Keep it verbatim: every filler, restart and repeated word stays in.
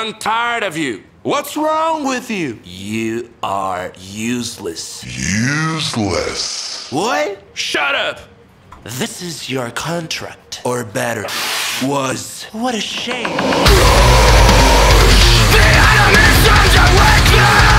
I'm tired of you. What's wrong with you? You are useless. Useless. What? Shut up! This is your contract. Or better, was. What a shame. The enemy's turned to weakness!